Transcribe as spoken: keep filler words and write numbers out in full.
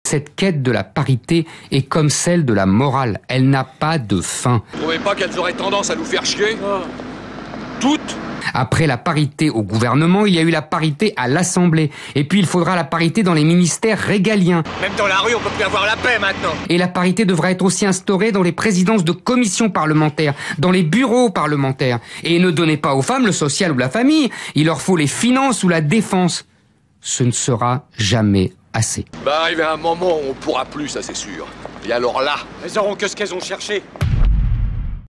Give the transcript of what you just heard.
Cette quête de la parité est comme celle de la morale. Elle n'a pas de fin. Vous trouvez pas qu'elles auraient tendance à nous faire chier? oh. Toutes? Après la parité au gouvernement, il y a eu la parité à l'Assemblée. Et puis il faudra la parité dans les ministères régaliens. Même dans la rue, on peut plus avoir la paix maintenant. Et la parité devra être aussi instaurée dans les présidences de commissions parlementaires, dans les bureaux parlementaires. Et ne donnez pas aux femmes le social ou la famille, il leur faut les finances ou la défense. Ce ne sera jamais assez. Bah arriver un moment où on pourra plus, ça c'est sûr. Et alors là, elles auront que ce qu'elles ont cherché.